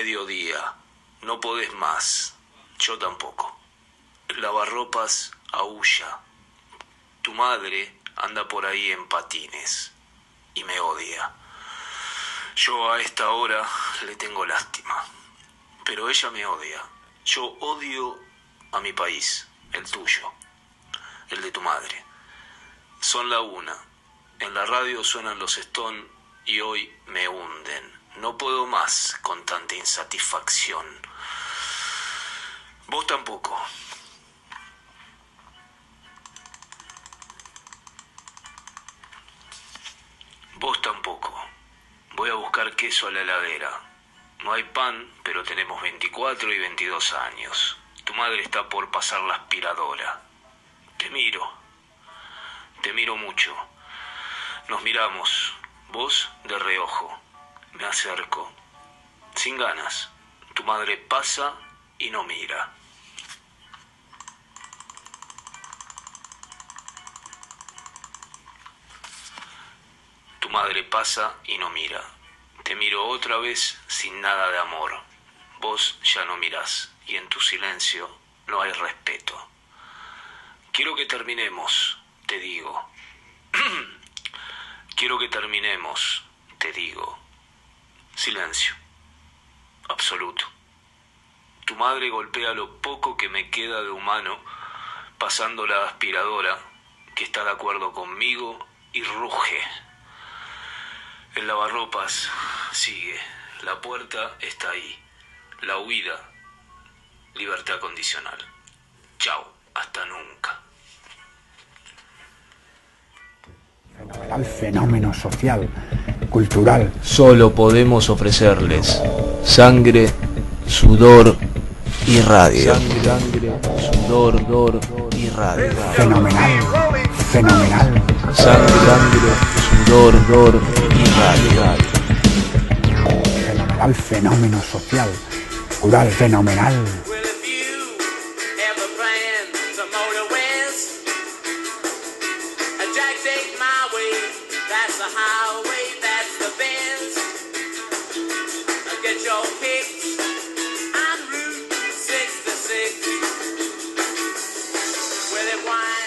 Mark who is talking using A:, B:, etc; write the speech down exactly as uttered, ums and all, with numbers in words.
A: mediodía. No podés más. Yo tampoco. El lavarropas aúlla. Tu madre anda por ahí en patines y me odia. Yo a esta hora le tengo lástima, pero ella me odia. Yo odio a mi país, el tuyo, el de tu madre. Son la una. En la radio suenan los Stones y hoy me hunden. No puedo más con tanta insatisfacción. Vos tampoco. Vos tampoco. Voy a buscar queso a la heladera. No hay pan, pero tenemos veinticuatro y veintidós años. Tu madre está por pasar la aspiradora. Te miro. Te miro mucho. Nos miramos. Vos de reojo. Me acerco. Sin ganas. Tu madre pasa y no mira. Tu madre pasa y no mira. Te miro otra vez sin nada de amor. Vos ya no mirás y en tu silencio no hay respeto. Quiero que terminemos, te digo. Quiero que terminemos, te digo. Silencio. Absoluto. Tu madre golpea lo poco que me queda de humano, pasando la aspiradora, que está de acuerdo conmigo, y ruge. El lavarropas sigue. La puerta está ahí. La huida. Libertad condicional. Chao. Hasta nunca.
B: Fenomenal fenómeno social, cultural.
A: Solo podemos ofrecerles sangre, sudor y radio. Sangre, sudor, sudor y radio.
B: Fenomenal, fenomenal.
A: Sangre, sangre, sudor, sudor y radio.
B: Fenomenal fenómeno social, cultural, fenomenal.
C: Get your kicks on Route sixty-six, where they wind